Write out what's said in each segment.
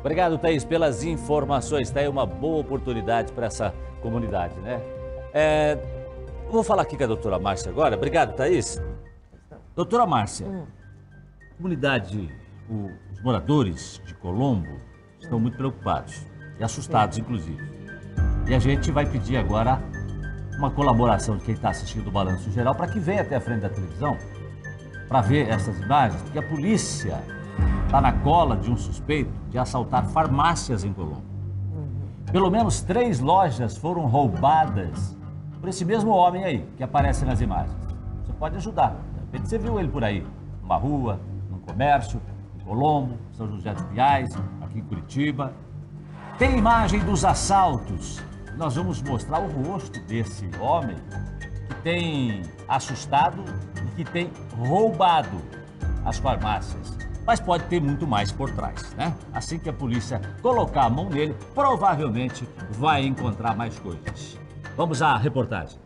Obrigado, Thaís, pelas informações. Está aí uma boa oportunidade para essa comunidade, né? Vou falar aqui com a doutora Márcia agora. Obrigado, Thaís. Doutora Márcia, a comunidade, os moradores de Colombo estão muito preocupados e assustados, inclusive. E a gente vai pedir agora uma colaboração de quem está assistindo o Balanço Geral para que venha até a frente da televisão para ver essas imagens, porque a polícia está na cola de um suspeito de assaltar farmácias em Colombo. Pelo menos 3 lojas foram roubadas por esse mesmo homem aí, que aparece nas imagens. Você pode ajudar. De repente você viu ele por aí, numa rua, num comércio, em Colombo, São José dos Pinhais, aqui em Curitiba. Tem imagem dos assaltos. Nós vamos mostrar o rosto desse homem que tem assustado e que tem roubado as farmácias. Mas pode ter muito mais por trás, né? Assim que a polícia colocar a mão nele, provavelmente vai encontrar mais coisas. Vamos à reportagem.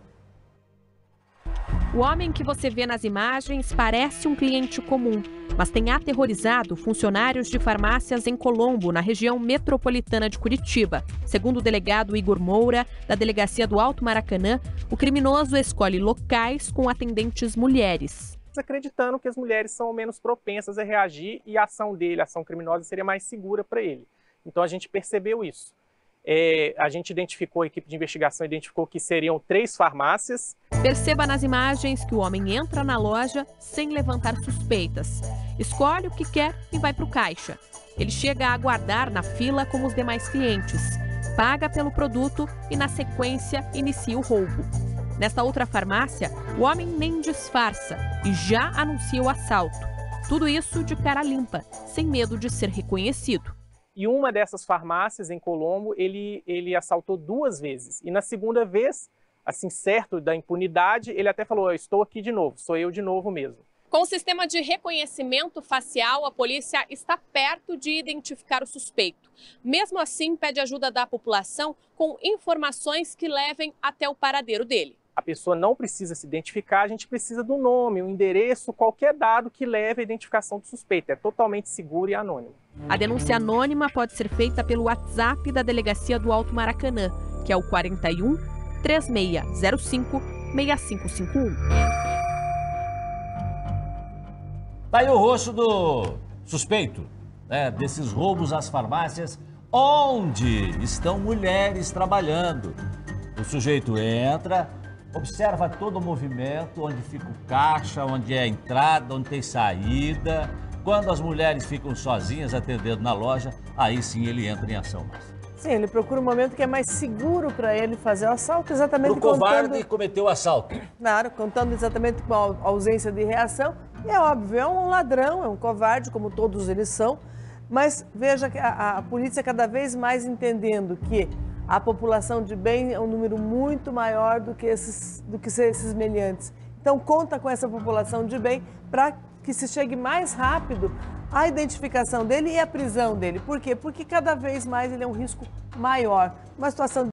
O homem que você vê nas imagens parece um cliente comum, mas tem aterrorizado funcionários de farmácias em Colombo, na região metropolitana de Curitiba. Segundo o delegado Igor Moura, da Delegacia do Alto Maracanã, o criminoso escolhe locais com atendentes mulheres. Acreditando que as mulheres são menos propensas a reagir e a ação dele, a ação criminosa, seria mais segura para ele. Então a gente percebeu isso. A gente identificou, a equipe de investigação identificou que seriam 3 farmácias. Perceba nas imagens que o homem entra na loja sem levantar suspeitas. Escolhe o que quer e vai para o caixa. Ele chega a aguardar na fila como os demais clientes. Paga pelo produto e, na sequência, inicia o roubo. Nesta outra farmácia, o homem nem disfarça e já anuncia o assalto. Tudo isso de cara limpa, sem medo de ser reconhecido. E uma dessas farmácias em Colombo, ele assaltou 2 vezes. E na segunda vez, assim, certo da impunidade, ele até falou: eu estou aqui de novo, sou eu de novo mesmo. Com o sistema de reconhecimento facial, a polícia está perto de identificar o suspeito. Mesmo assim, pede ajuda da população com informações que levem até o paradeiro dele. A pessoa não precisa se identificar, a gente precisa do nome, o endereço, qualquer dado que leve à identificação do suspeito. É totalmente seguro e anônimo. A denúncia anônima pode ser feita pelo WhatsApp da Delegacia do Alto Maracanã, que é o 41 3605 6551. Tá aí o rosto do suspeito, né, desses roubos às farmácias, onde estão mulheres trabalhando. O sujeito entra, observa todo o movimento, onde fica o caixa, onde é a entrada, onde tem saída. Quando as mulheres ficam sozinhas atendendo na loja, aí sim ele entra em ação. Sim, ele procura um momento que é mais seguro para ele fazer o assalto, exatamente Pro covarde cometeu o assalto. Claro, contando exatamente com a ausência de reação. E é óbvio, é um ladrão, é um covarde, como todos eles são. Mas veja que a polícia cada vez mais entendendo que a população de bem é um número muito maior do que esses meliantes. Então conta com essa população de bem para que se chegue mais rápido à identificação dele e à prisão dele. Por quê? Porque cada vez mais ele é um risco maior. Uma situação